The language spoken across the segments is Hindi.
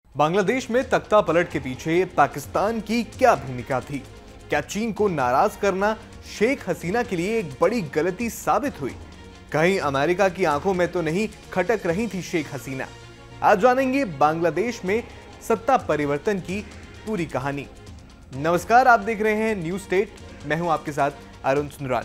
बांग्लादेश में तख्ता पलट के पीछे पाकिस्तान की क्या भूमिका थी? क्या चीन को नाराज करना शेख हसीना के लिए एक बड़ी गलती साबित हुई? कहीं अमेरिका की आंखों में तो नहीं खटक रही थी शेख हसीना? आज जानेंगे बांग्लादेश में सत्ता परिवर्तन की पूरी कहानी। नमस्कार, आप देख रहे हैं न्यूज स्टेट। मैं हूं आपके साथ अरुण सुंदराल।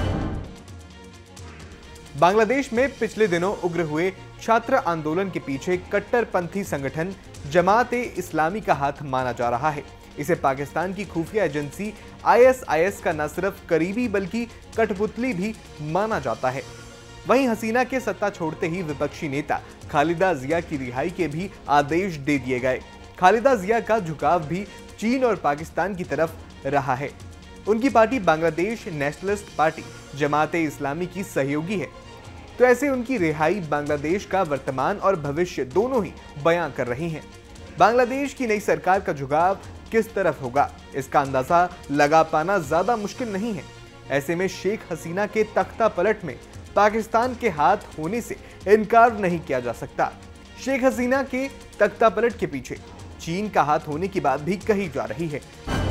बांग्लादेश में पिछले दिनों उग्र हुए छात्र आंदोलन के पीछे कट्टरपंथी संगठन जमात-ए-इस्लामी का हाथ माना जा रहा है। इसे पाकिस्तान की खुफिया एजेंसी ISIS का न सिर्फ करीबी बल्कि कठपुतली भी माना जाता है। वहीं हसीना के सत्ता छोड़ते ही विपक्षी नेता खालिदा जिया की रिहाई के भी आदेश दे दिए गए। खालिदा जिया का झुकाव भी चीन और पाकिस्तान की तरफ रहा है। उनकी party Bangladesh nationalist party Jamaat-e-Islami की सहयोगी है, तो ऐसे उनकी रिहाई बांग्लादेश का वर्तमान और भविष्य दोनों ही बयां कर रही हैं। बांग्लादेश की नई सरकार का झुकाव किस तरफ होगा, इसका अंदाजा लगा पाना ज्यादा मुश्किल नहीं है। ऐसे में शेख हसीना के तख्ता पलट में पाकिस्तान के हाथ होने से इनकार नहीं किया जा सकता। शेख हसीना के तख्ता पलट के पीछे चीन का हाथ होने की बात भी कही जा रही है।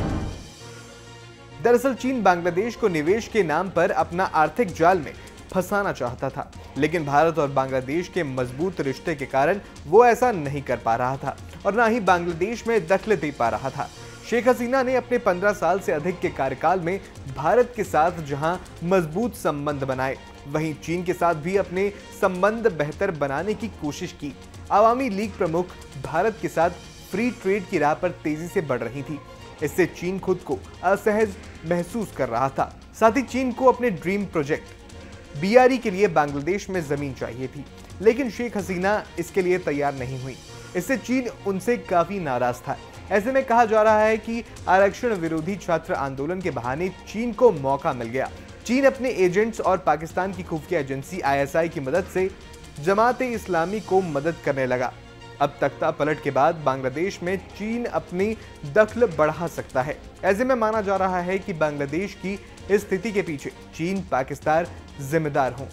दरअसल चीन बांग्लादेश को निवेश के नाम पर अपना आर्थिक जाल में फंसाना चाहता था, लेकिन भारत और बांग्लादेश के मजबूत रिश्ते के कारण वो ऐसा नहीं कर पा रहा था और ना ही बांग्लादेश में दखल दे पा रहा था। शेख हसीना ने अपने 15 साल से अधिक के कार्यकाल में भारत के साथ जहां मजबूत संबंध बनाए, वहीं चीन के साथ भी अपने संबंध बेहतर बनाने की कोशिश की। अवामी लीग प्रमुख भारत के साथ फ्री ट्रेड की राह पर तेजी से बढ़ रही थी। इससे चीन खुद को असहज महसूस कर रहा था। साथ ही चीन को अपने ड्रीम प्रोजेक्ट BRE के लिए बांग्लादेश में जमीन चाहिए थी, लेकिन शेख हसीना इसके लिए तैयार नहीं हुई। इससे चीन उनसे काफी नाराज था। ऐसे में कहा जा रहा है कि आरक्षण विरोधी छात्र आंदोलन के बहाने चीन को मौका मिल गया। चीन अपने एजेंट्स और पाकिस्तान की खुफिया एजेंसी ISI की मदद से जमात-ए-इस्लामी को मदद करने लगा। अब तख्ता पलट के बाद बांग्लादेश में चीन अपनी दखल बढ़ा सकता है। ऐसे में माना जा रहा है कि बांग्लादेश की इस स्थिति के पीछे चीन पाकिस्तान जिम्मेदार हों।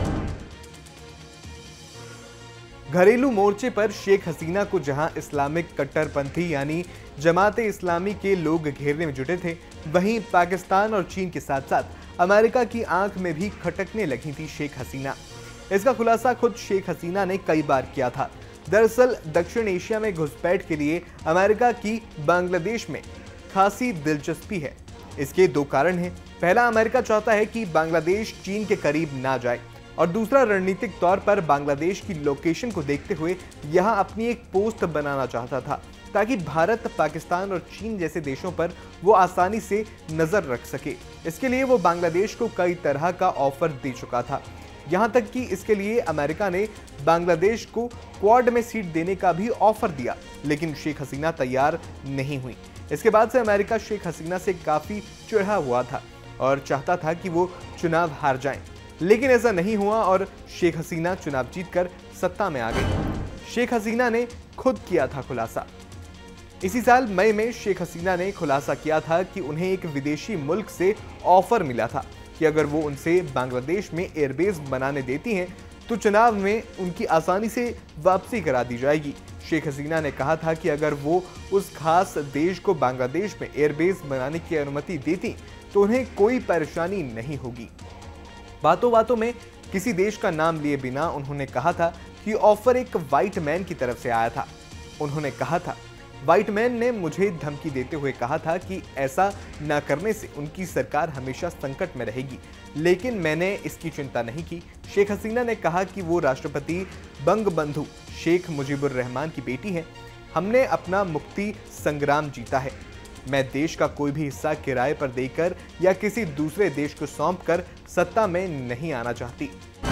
घरेलू मोर्चे पर शेख हसीना को जहां इस्लामिक कट्टरपंथी यानी जमात-ए-इस्लामी के लोग घेरने में जुटे थे, वहीं पाकिस्तान और चीन के साथ साथ अमेरिका की आंख में भी खटकने लगी थी शेख हसीना। इसका खुलासा खुद शेख हसीना ने कई बार किया था। दरअसल दक्षिण एशिया में घुसपैठ के लिए अमेरिका की बांग्लादेश में खासी दिलचस्पी है। इसके दो कारण हैं। पहला, अमेरिका चाहता है कि बांग्लादेश चीन के करीब ना जाए, और दूसरा, रणनीतिक तौर पर बांग्लादेश की लोकेशन को देखते हुए यहां अपनी एक पोस्ट बनाना चाहता था, ताकि भारत, पाकिस्तान और चीन जैसे देशों पर वो आसानी से नजर रख सके। इसके लिए वो बांग्लादेश को कई तरह का ऑफर दे चुका था, यहां तक कि इसके लिए अमेरिका ने बांग्लादेश को क्वाड में सीट देने का भी ऑफर दिया, लेकिन शेख हसीना तैयार नहीं हुई। इसके बाद से अमेरिका शेख हसीना से काफी चिढ़ा हुआ था और चाहता था कि वो चुनाव हार जाएं, लेकिन ऐसा नहीं हुआ और शेख हसीना चुनाव जीतकर सत्ता में आ गई। शेख हसीना ने खुद किया था खुलासा। इसी साल मई में शेख हसीना ने खुलासा किया था कि उन्हें एक विदेशी मुल्क से ऑफर मिला था कि अगर वो उनसे बांग्लादेश में एयरबेस बनाने देती हैं तो चुनाव में उनकी आसानी से वापसी करा दी जाएगी। शेख हसीना ने कहा था कि अगर वो उस खास देश को बांग्लादेश में एयरबेस बनाने की अनुमति देती तो उन्हें कोई परेशानी नहीं होगी। बातों बातों में किसी देश का नाम लिए बिना उन्होंने कहा था कि ऑफर एक व्हाइट मैन की तरफ से आया था। उन्होंने कहा था, व्हाइट मैन ने मुझे धमकी देते हुए कहा था कि ऐसा न करने से उनकी सरकार हमेशा संकट में रहेगी, लेकिन मैंने इसकी चिंता नहीं की। शेख हसीना ने कहा कि वो राष्ट्रपति बंगबंधु शेख मुजीबुर रहमान की बेटी हैं। हमने अपना मुक्ति संग्राम जीता है। मैं देश का कोई भी हिस्सा किराए पर देकर या किसी दूसरे देश को सौंपकर सत्ता में नहीं आना चाहती।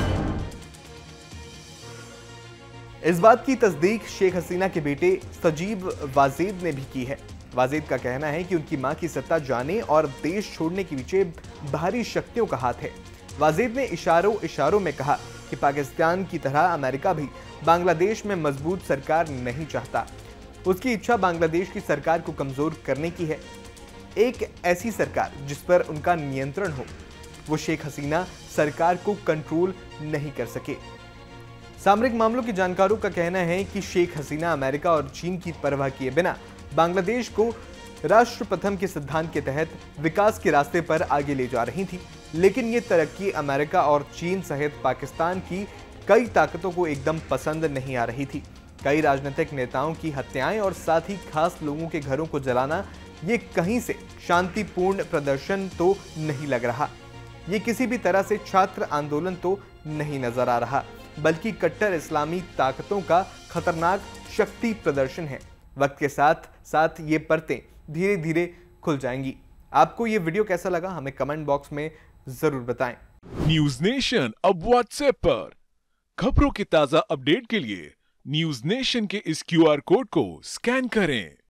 इस बात की तस्दीक शेख हसीना के बेटे सजीब वाजेद ने भी की है। वाजेद का कहना है कि उनकी मां की सत्ता जाने और देश छोड़ने के पीछे बाहरी शक्तियों का हाथ है। वाजेद ने इशारों में कहा कि पाकिस्तान की तरह अमेरिका भी बांग्लादेश में मजबूत सरकार नहीं चाहता। उसकी इच्छा बांग्लादेश की सरकार को कमजोर करने की है, एक ऐसी सरकार जिस पर उनका नियंत्रण हो। वो शेख हसीना सरकार को कंट्रोल नहीं कर सके। सामरिक मामलों के जानकारों का कहना है कि शेख हसीना अमेरिका और चीन की परवाह किए बिना बांग्लादेश को राष्ट्र प्रथम के सिद्धांत के तहत विकास के रास्ते पर आगे ले जा रही थी। लेकिन ये तरक्की अमेरिका और चीन सहित पाकिस्तान की कई ताकतों को एकदम पसंद नहीं आ रही थी। कई राजनीतिक नेताओं की हत्याएं और साथ ही खास लोगों के घरों को जलाना ये कहीं से शांतिपूर्ण प्रदर्शन तो नहीं लग रहा। ये किसी भी तरह से छात्र आंदोलन तो नहीं नजर आ रहा, बल्कि कट्टर इस्लामी ताकतों का खतरनाक शक्ति प्रदर्शन है। वक्त के साथ साथ ये परतें धीरे धीरे खुल जाएंगी। आपको ये वीडियो कैसा लगा हमें कमेंट बॉक्स में जरूर बताएं। न्यूज नेशन अब व्हाट्सएप पर खबरों की ताजा अपडेट के लिए न्यूज नेशन के इस QR कोड को स्कैन करें।